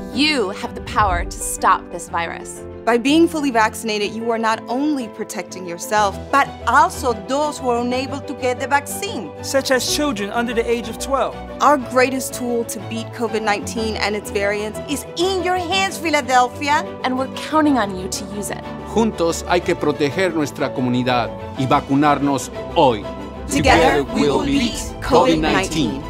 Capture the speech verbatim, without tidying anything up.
You have the power to stop this virus. By being fully vaccinated, you are not only protecting yourself, but also those who are unable to get the vaccine, such as children under the age of twelve. Our greatest tool to beat COVID nineteen and its variants is in your hands, Philadelphia. And we're counting on you to use it. Juntos hay que proteger nuestra comunidad y vacunarnos hoy. Together, we will beat COVID nineteen.